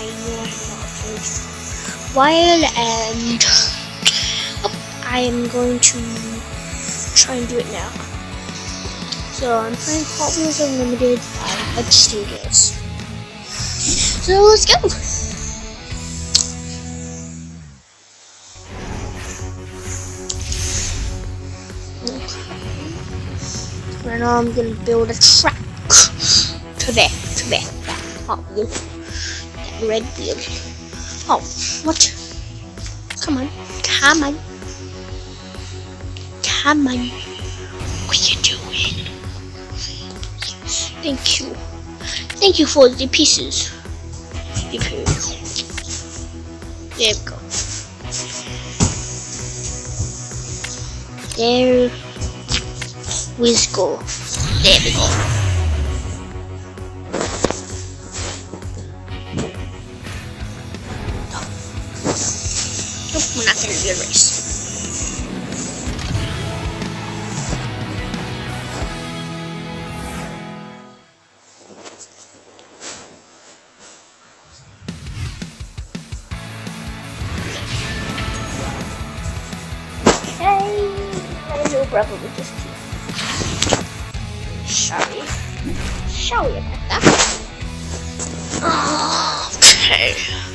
know I'm not played while, and I am going to try and do it now. So I'm playing Hot Wheels Unlimited by Budge Studios. So let's go! Right now I'm gonna build a track to that Hot Wheel. That red wheel. Oh, what? Come on. Come on. Come on. What are you doing? Thank you. Thank you for the pieces. There we go. There we go. There we go. Nope, we're not gonna do a race. My little brother was just here. Sorry about that. Okay.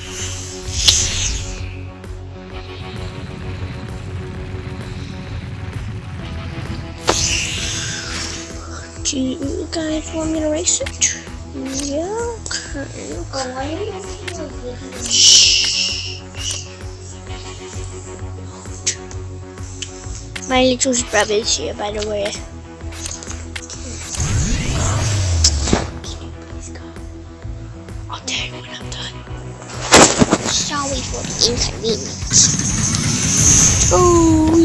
Do you guys want me to race it? Yeah, okay. My little brother is here, by the way. I'll tell you when I'm done. Sorry for the inconvenience. Oh,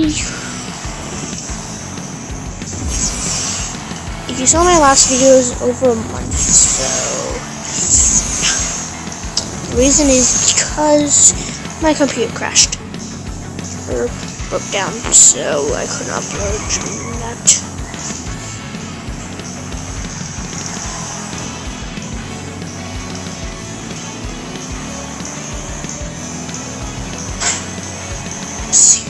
if you saw my last video, it was over a month, so the reason is because my computer crashed. Or broke down, so I couldn't upload that. See.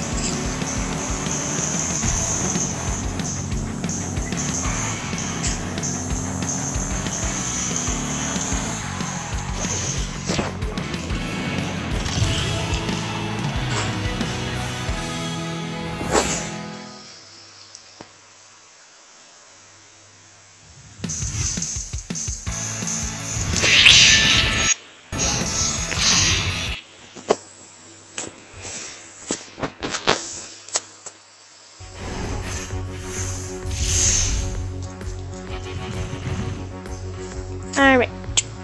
Alright.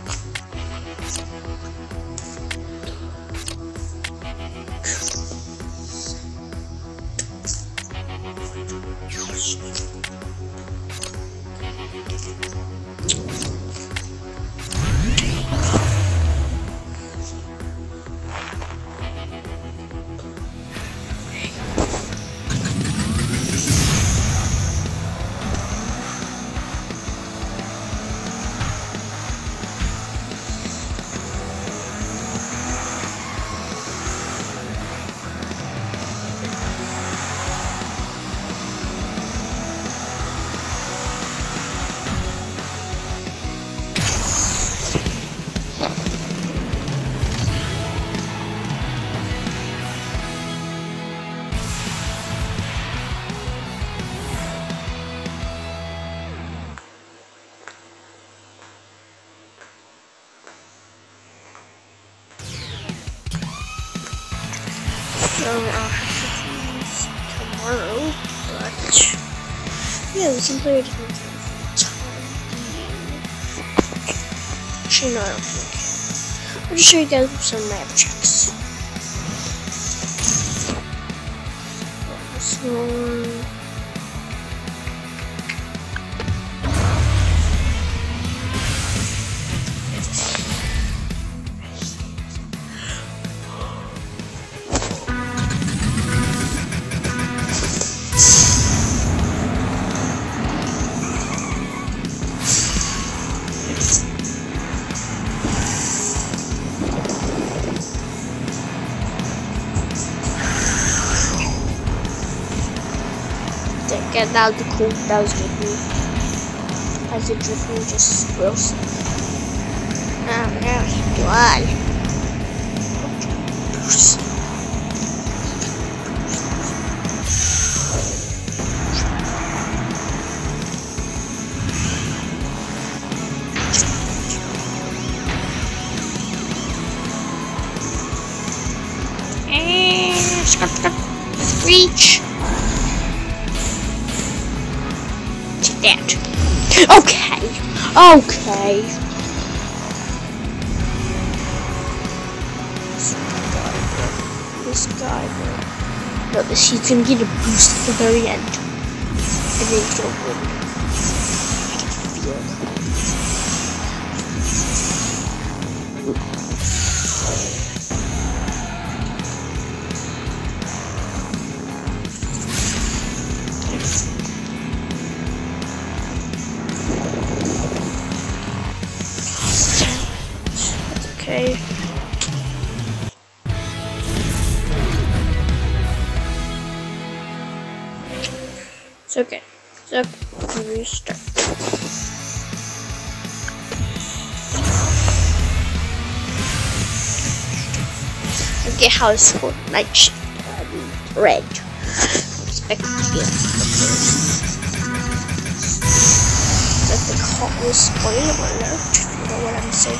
I'll have to do this tomorrow, but yeah, we can play a different time. Actually, no, I don't think. I'll just show you guys some of my other tracks. This one. Okay, that was cool. That was good move. As the drift move just gross. Oh, now he won. Reach. Take that. Okay. Okay. This guy, bro. No, he's gonna get a boost at the very end. And then he's gonna win. I can feel it. Okay. It's okay. It's okay. Restart. Okay, how is Fortnite red? Expect it to be like the hotweels spoiler alert. You know what I'm saying?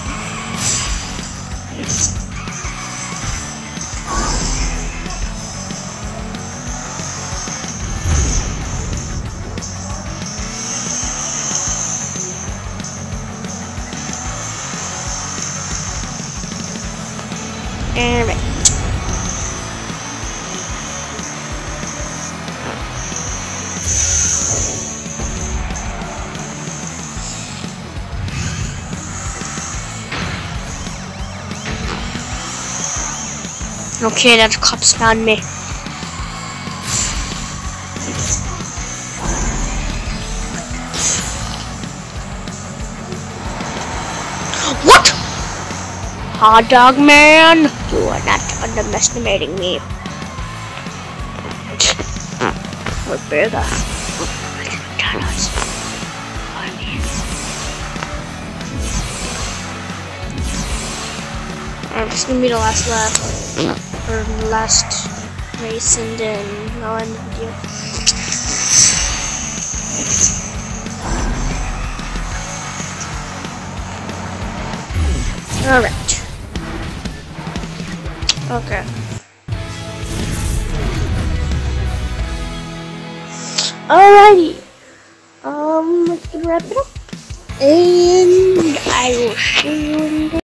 Alright. Okay, that cops found me. What? Hot dog man, you are not underestimating me. What burger? McDonald's. This is gonna be the last lap, or the last race, and then I'll end the video. Alright. Okay. Alrighty. Let's wrap it up. And I will see you in the